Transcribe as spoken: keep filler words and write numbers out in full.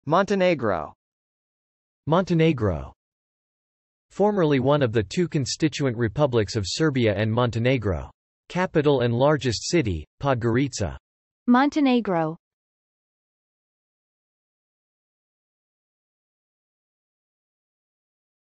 Montenegro. Montenegro. Formerly one of the two constituent republics of Serbia and Montenegro. Capital and largest city, Podgorica. Montenegro.